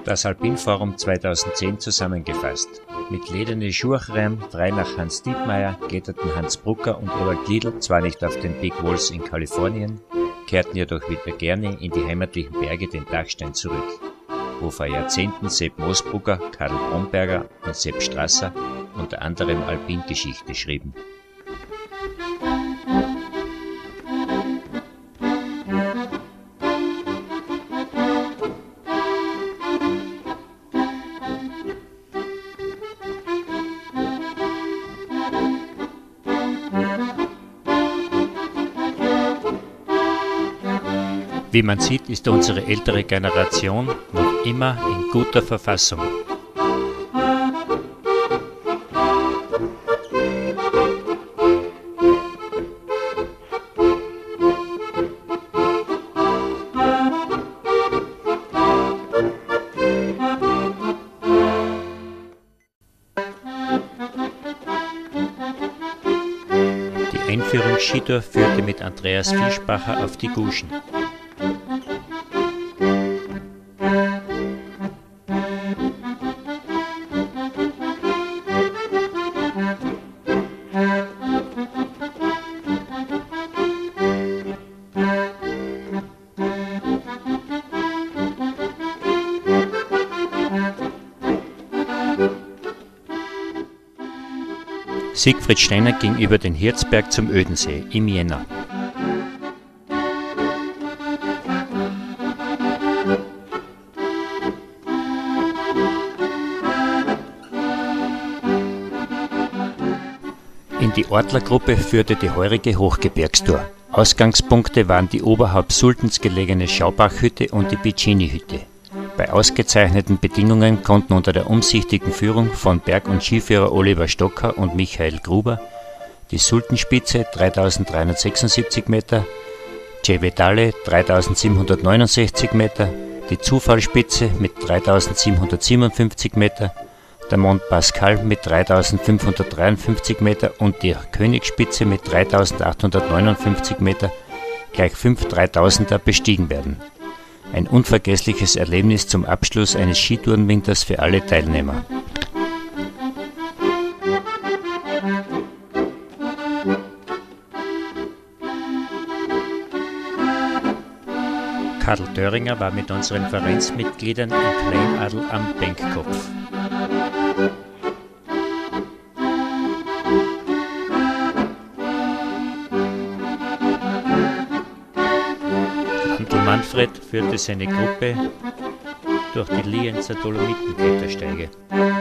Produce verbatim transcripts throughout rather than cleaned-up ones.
Das Alpinforum zweitausendzehn zusammengefasst. Mit Lederne Schuhreim, frei nach Hans Dietmeier, kletterten Hans Brucker und Ewald Gliedl zwar nicht auf den Big Walls in Kalifornien, kehrten jedoch wieder gerne in die heimatlichen Berge den Dachstein zurück, wo vor Jahrzehnten Sepp Moosbrugger, Karl Bromberger und Sepp Strasser unter anderem Alpingeschichte schrieben. Wie man sieht, ist unsere ältere Generation noch immer in guter Verfassung. Die Einführungsskitour führte mit Andreas Fischbacher auf die Guschen. Siegfried Steiner ging über den Hirzberg zum Ödensee im Jänner. In die Ortlergruppe führte die heurige Hochgebirgstour. Ausgangspunkte waren die oberhalb Sultens gelegene Schaubachhütte und die Piccini-Hütte. Bei ausgezeichneten Bedingungen konnten unter der umsichtigen Führung von Berg- und Skiführer Oliver Stocker und Michael Gruber die Sultenspitze dreitausenddreihundertsechsundsiebzig Meter, Cevedale dreitausendsiebenhundertneunundsechzig Meter, die Zufallspitze mit dreitausendsiebenhundertsiebenundfünfzig Meter, der Mont Pascal mit dreitausendfünfhundertdreiundfünfzig Meter und die Königsspitze mit dreitausendachthundertneunundfünfzig Meter, gleich fünf Dreitausender bestiegen werden. Ein unvergessliches Erlebnis zum Abschluss eines Skitourenwinters für alle Teilnehmer. Karl Döringer war mit unseren Vereinsmitgliedern in Kleinadl am Benkkopf. Manfred führte seine Gruppe durch die Lienzer Dolomitenklettersteige.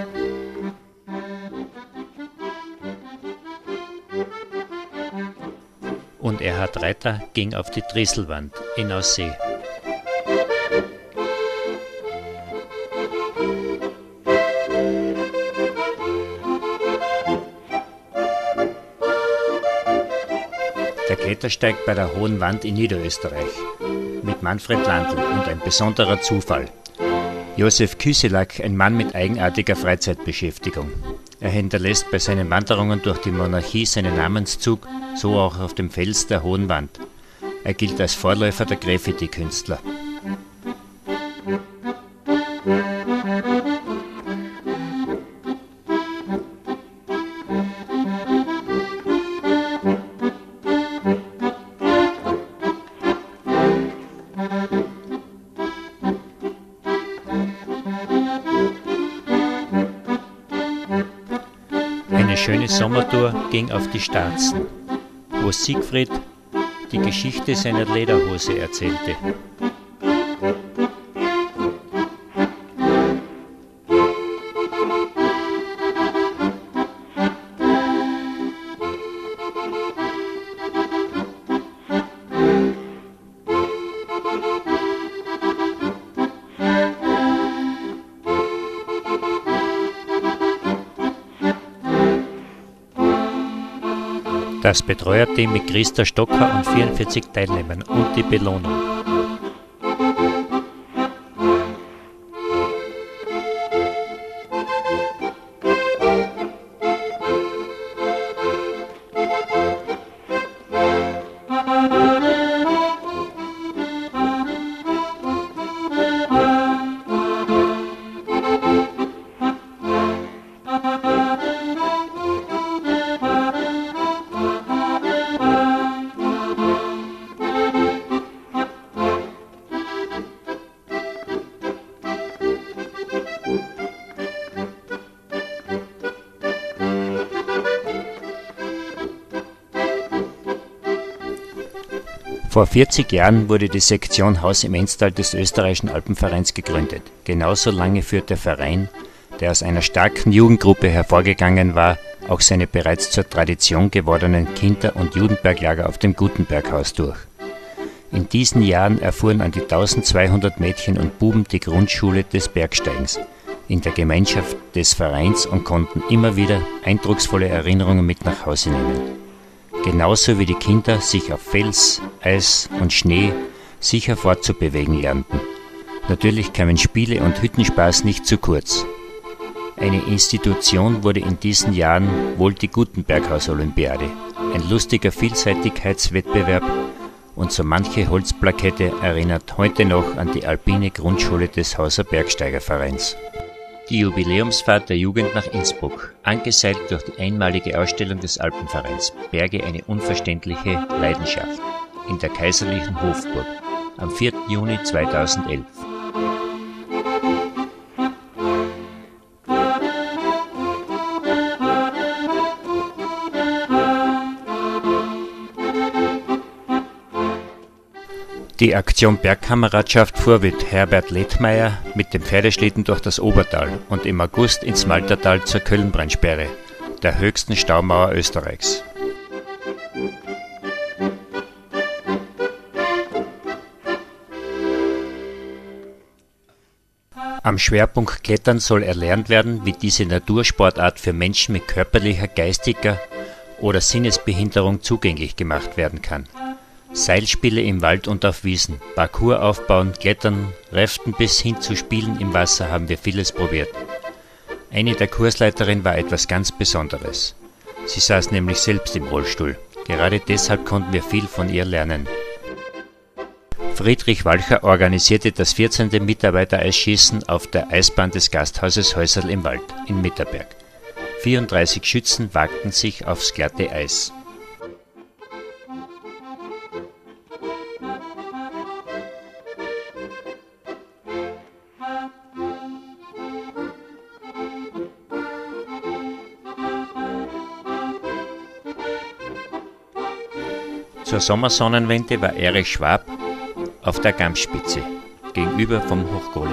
Und Erhard Reiter ging auf die Drieselwand in Aussee. Der Klettersteig bei der Hohen Wand in Niederösterreich. Mit Manfred Landl und ein besonderer Zufall. Josef Küselak, ein Mann mit eigenartiger Freizeitbeschäftigung. Er hinterlässt bei seinen Wanderungen durch die Monarchie seinen Namenszug, so auch auf dem Fels der Hohen Wand. Er gilt als Vorläufer der Graffiti-Künstler. Eine schöne Sommertour ging auf die Starzen, wo Siegfried die Geschichte seiner Lederhose erzählte. Das Betreuerteam mit Christa Stocker und vierundvierzig Teilnehmern und die Belohnung. Vor vierzig Jahren wurde die Sektion Haus im Enztal des Österreichischen Alpenvereins gegründet. Genauso lange führt der Verein, der aus einer starken Jugendgruppe hervorgegangen war, auch seine bereits zur Tradition gewordenen Kinder- und Jugendberglager auf dem Gutenberghaus durch. In diesen Jahren erfuhren an die eintausendzweihundert Mädchen und Buben die Grundschule des Bergsteigens in der Gemeinschaft des Vereins und konnten immer wieder eindrucksvolle Erinnerungen mit nach Hause nehmen. Genauso wie die Kinder sich auf Fels, Eis und Schnee sicher fortzubewegen lernten. Natürlich kamen Spiele und Hüttenspaß nicht zu kurz. Eine Institution wurde in diesen Jahren wohl die Gutenberghaus-Olympiade, ein lustiger Vielseitigkeitswettbewerb, und so manche Holzplakette erinnert heute noch an die alpine Grundschule des Hauser Bergsteigervereins. Die Jubiläumsfahrt der Jugend nach Innsbruck, angeseilt durch die einmalige Ausstellung des Alpenvereins Berge eine unverständliche Leidenschaft in der Kaiserlichen Hofburg am vierten Juni zweitausendelf. Die Aktion Bergkameradschaft fuhr mit Herbert Lethmeier mit dem Pferdeschlitten durch das Obertal und im August ins Maltertal zur Kölnbrennsperre, der höchsten Staumauer Österreichs. Am Schwerpunkt Klettern soll erlernt werden, wie diese Natursportart für Menschen mit körperlicher, geistiger oder Sinnesbehinderung zugänglich gemacht werden kann. Seilspiele im Wald und auf Wiesen, Parcours aufbauen, Klettern, Raften bis hin zu Spielen im Wasser haben wir vieles probiert. Eine der Kursleiterinnen war etwas ganz Besonderes. Sie saß nämlich selbst im Rollstuhl. Gerade deshalb konnten wir viel von ihr lernen. Friedrich Walcher organisierte das vierzehnte Mitarbeitereisschießen auf der Eisbahn des Gasthauses Häuserl im Wald in Mitterberg. vierunddreißig Schützen wagten sich aufs glatte Eis. Zur Sommersonnenwende war Erich Schwab auf der Gamsspitze, gegenüber vom Hochgoling.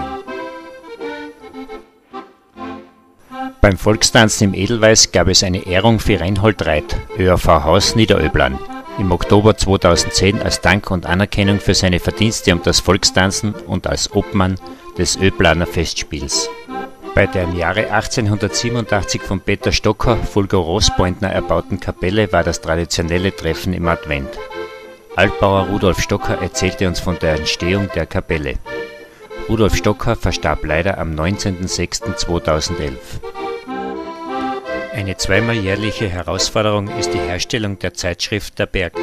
Beim Volkstanzen im Edelweiß gab es eine Ehrung für Reinhold Reit, ÖAV Haus Niederöblan, im Oktober zweitausendzehn als Dank und Anerkennung für seine Verdienste um das Volkstanzen und als Obmann des Öblaner Festspiels. Bei der im Jahre achtzehnhundertsiebenundachtzig von Peter Stocker, Fulgo Roßpointner erbauten Kapelle war das traditionelle Treffen im Advent. Altbauer Rudolf Stocker erzählte uns von der Entstehung der Kapelle. Rudolf Stocker verstarb leider am neunzehnten sechsten zweitausendelf. Eine zweimal jährliche Herausforderung ist die Herstellung der Zeitschrift Der Berg.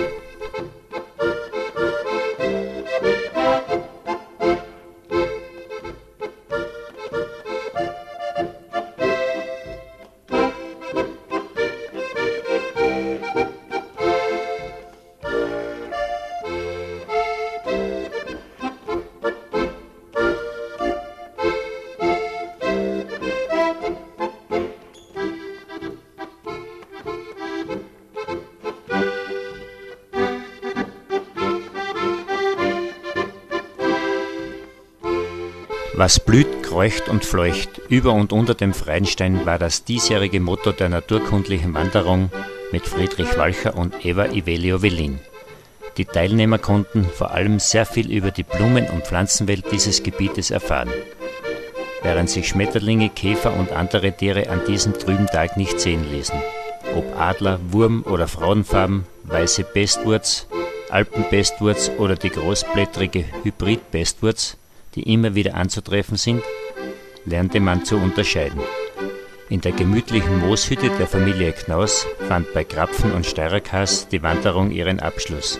Was blüht, kreucht und fleucht, über und unter dem Freienstein war das diesjährige Motto der naturkundlichen Wanderung mit Friedrich Walcher und Eva Ivelio Velin. Die Teilnehmer konnten vor allem sehr viel über die Blumen- und Pflanzenwelt dieses Gebietes erfahren, während sich Schmetterlinge, Käfer und andere Tiere an diesem trüben Tag nicht sehen ließen. Ob Adler, Wurm oder Frauenfarben, weiße Bestwurz, Alpenbestwurz oder die großblättrige Hybrid-Bestwurz, die immer wieder anzutreffen sind, lernte man zu unterscheiden. In der gemütlichen Mooshütte der Familie Knaus fand bei Krapfen und Steirerkas die Wanderung ihren Abschluss.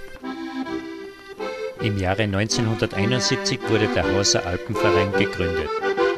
Im Jahre neunzehnhunderteinundsiebzig wurde der Hauser Alpenverein gegründet.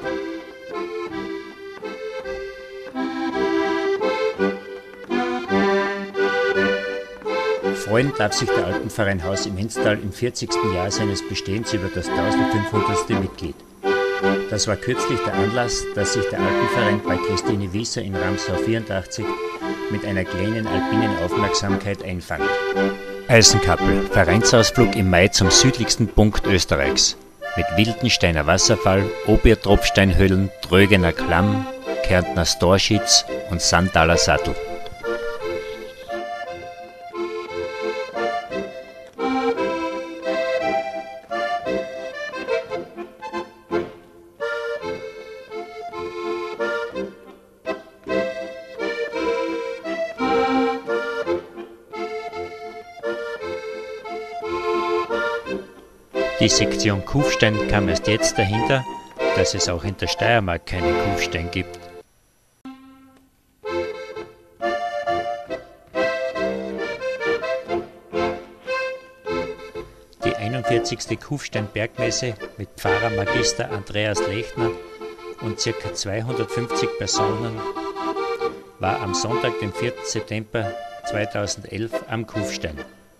Freuen darf sich der Alpenverein Haus im Enztal im vierzigsten Jahr seines Bestehens über das eintausendfünfhundertste Mitglied. Das war kürzlich der Anlass, dass sich der Alpenverein bei Christine Wieser in Ramsau vierundachtzig mit einer kleinen alpinen Aufmerksamkeit einfand. Eisenkappel, Vereinsausflug im Mai zum südlichsten Punkt Österreichs. Mit Wildensteiner Wasserfall, Obiertropfsteinhöhlen, Trögener Klamm, Kärntner Storschitz und Sandtaler Sattel. Die Sektion Kufstein kam erst jetzt dahinter, dass es auch in der Steiermark keinen Kufstein gibt. Die einundvierzigste Kufstein-Bergmesse mit Pfarrer Magister Andreas Lechner und ca. zweihundertfünfzig Personen war am Sonntag, den vierten September zweitausendelf am Kufstein.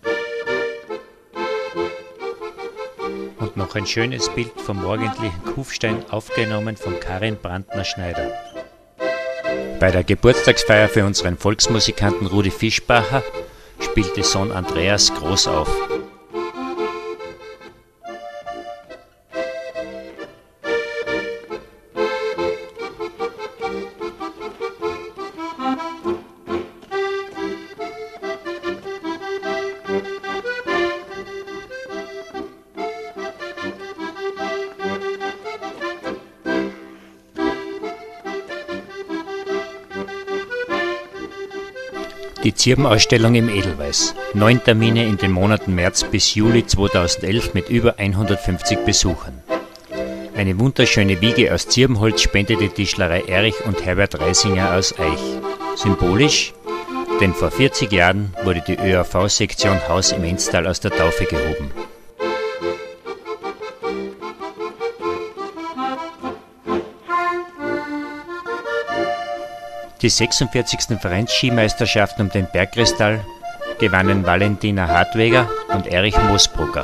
Und noch ein schönes Bild vom morgendlichen Kufstein, aufgenommen von Karin Brandner-Schneider. Bei der Geburtstagsfeier für unseren Volksmusikanten Rudi Fischbacher spielte Sohn Andreas groß auf. Die Zirbenausstellung im Edelweiß. Neun Termine in den Monaten März bis Juli zweitausendelf mit über hundertfünfzig Besuchern. Eine wunderschöne Wiege aus Zirbenholz spendete die Tischlerei Erich und Herbert Reisinger aus Eich. Symbolisch, denn vor vierzig Jahren wurde die Ö A V-Sektion Haus im Enztal aus der Taufe gehoben. Die sechsundvierzigsten Vereinsskimeisterschaften um den Bergkristall gewannen Valentina Hartweger und Erich Moosbrugger.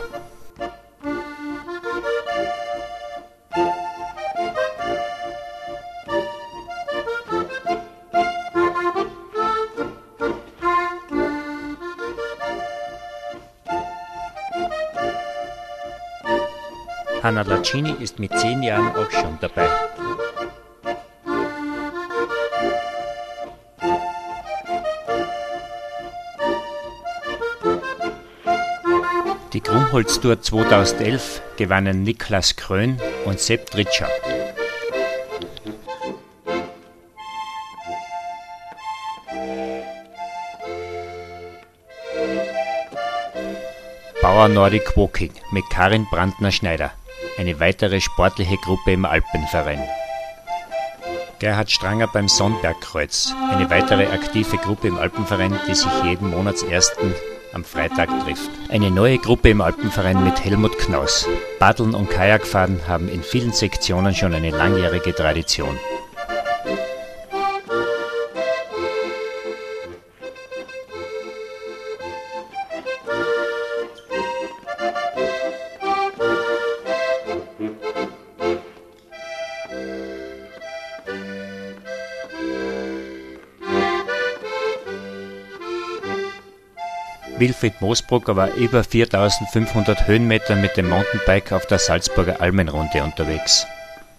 Hanna Lacini ist mit zehn Jahren auch schon dabei. Die Krummholz-Tour zweitausendelf gewannen Niklas Krön und Sepp Tritscher. Bauer Nordic Walking mit Karin Brandner-Schneider, eine weitere sportliche Gruppe im Alpenverein. Gerhard Stranger beim Sonnbergkreuz, eine weitere aktive Gruppe im Alpenverein, die sich jeden Monatsersten am Freitag trifft. Eine neue Gruppe im Alpenverein mit Helmut Knaus. Paddeln und Kajakfahren haben in vielen Sektionen schon eine langjährige Tradition. Wilfried Moosbrugger war über viertausendfünfhundert Höhenmeter mit dem Mountainbike auf der Salzburger Almenrunde unterwegs.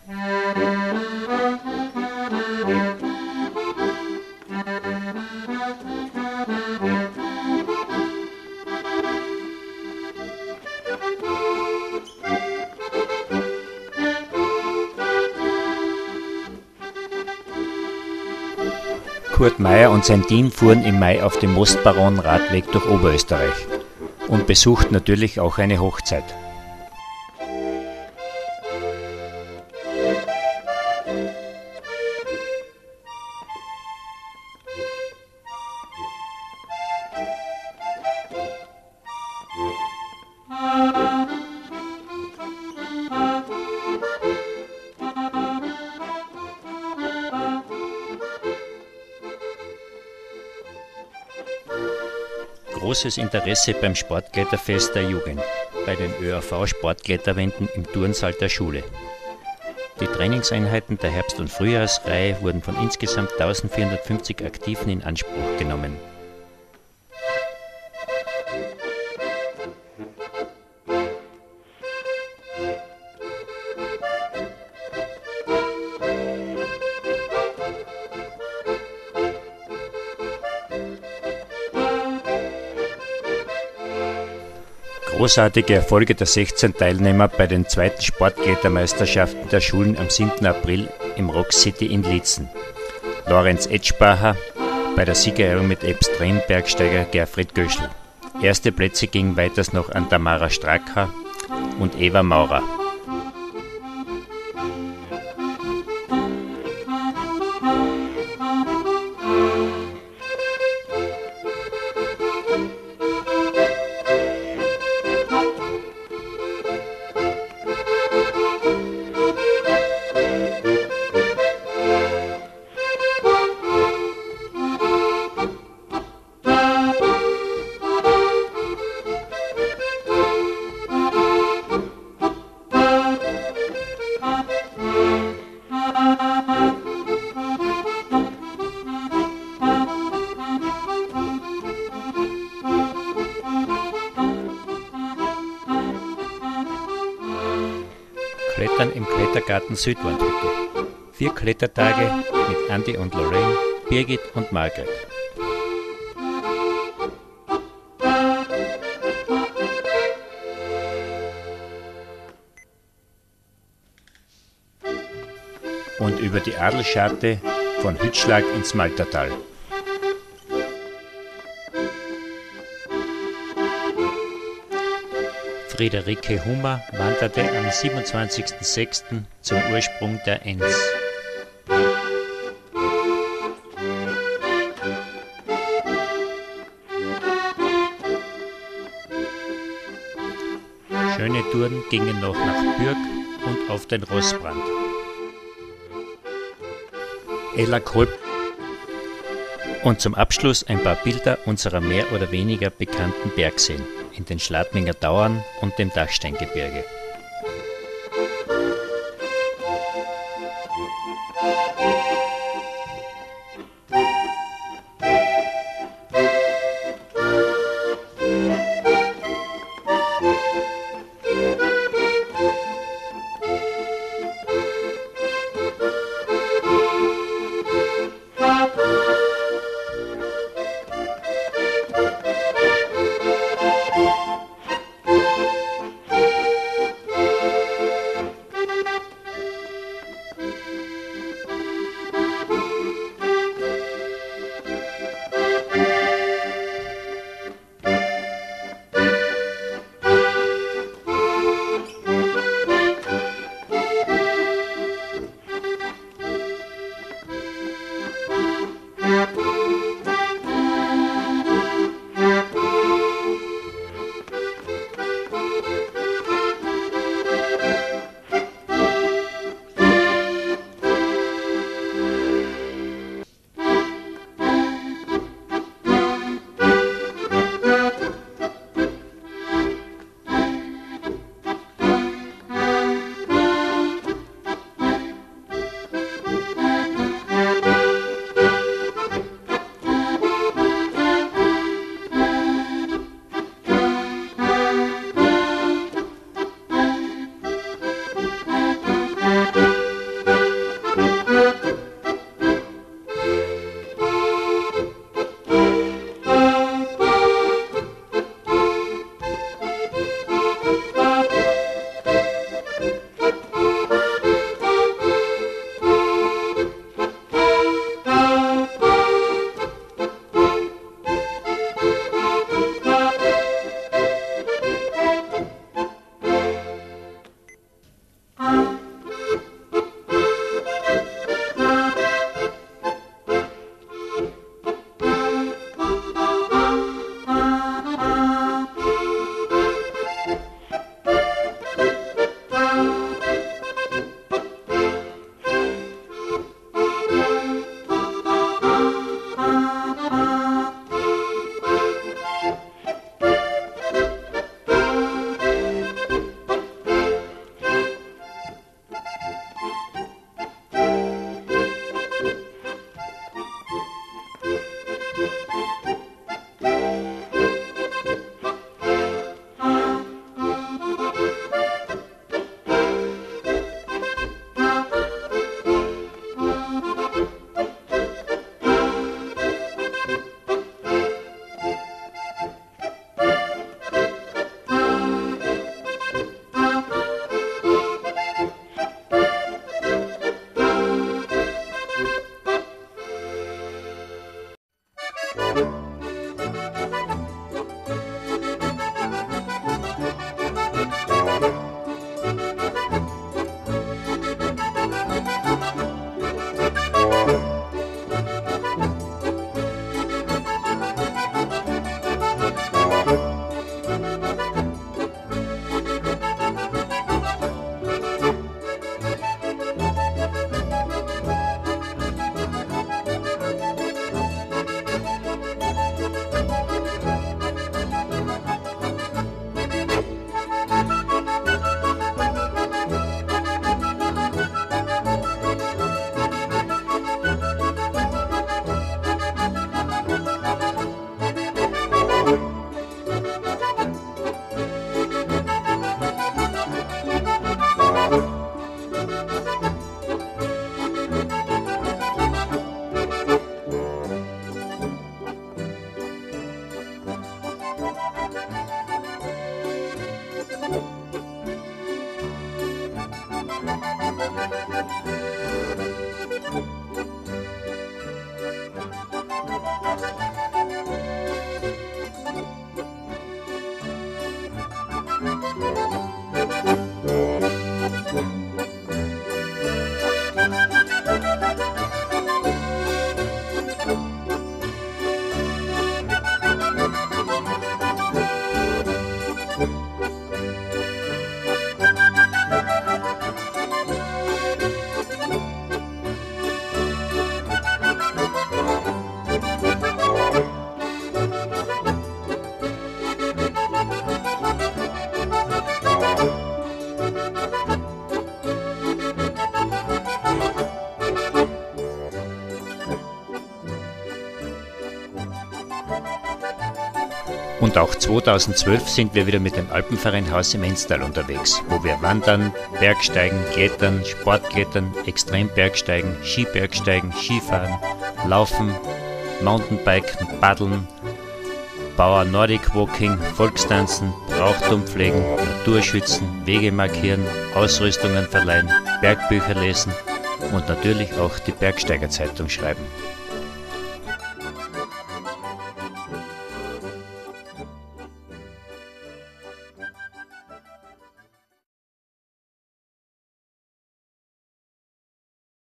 Kurt Meyer und sein Team fuhren im Mai auf dem Mostbaron-Radweg durch Oberösterreich und besuchten natürlich auch eine Hochzeit. Großes Interesse beim Sportkletterfest der Jugend, bei den Ö A V-Sportkletterwänden im Turnsaal der Schule. Die Trainingseinheiten der Herbst- und Frühjahrsreihe wurden von insgesamt eintausendvierhundertfünfzig Aktiven in Anspruch genommen. Großartige Erfolge der sechzehn Teilnehmer bei den zweiten Sportklettermeisterschaften der Schulen am siebten April im Rock City in Liezen. Lorenz Etschbacher bei der Siegerehrung mit Extrembergsteiger Gerfried Göschl. Erste Plätze gingen weiters noch an Tamara Stracker und Eva Maurer. Klettern im Klettergarten Südwandhütte. Vier Klettertage mit Andi und Lorraine, Birgit und Margret. Und über die Adelscharte von Hütschlag ins Maltertal. Friederike Hummer wanderte am siebenundzwanzigsten sechsten zum Ursprung der Enns. Schöne Touren gingen noch nach Bürg und auf den Rossbrand. Ella Kolb. Und zum Abschluss ein paar Bilder unserer mehr oder weniger bekannten Bergseen in den Schladminger Dauern und dem Dachsteingebirge. Und auch zweitausendzwölf sind wir wieder mit dem Alpenverein Haus im Enztal unterwegs, wo wir wandern, Bergsteigen, Klettern, Sportklettern, Extrembergsteigen, Skibergsteigen, Skifahren, Laufen, Mountainbiken, Paddeln, Bauer Nordic Walking, Volkstanzen, Brauchtum pflegen, Naturschützen, Wege markieren, Ausrüstungen verleihen, Bergbücher lesen und natürlich auch die Bergsteigerzeitung schreiben.